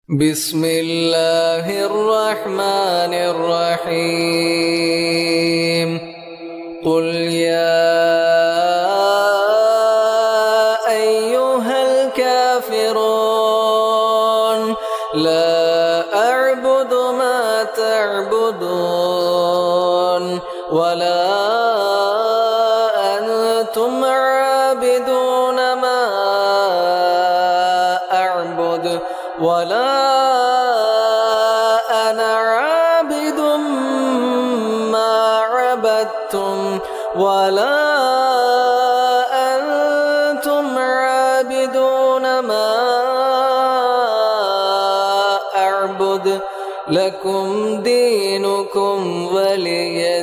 بسم الله الرحمن الرحيم قل يا أيها الكافرون لا أعبد ما تعبدون ولا أنتم عابدون ما أعبد ولا أنا عابد ما عبدتم ولا أنتم عابدون ما أعبد لكم دينكم ولي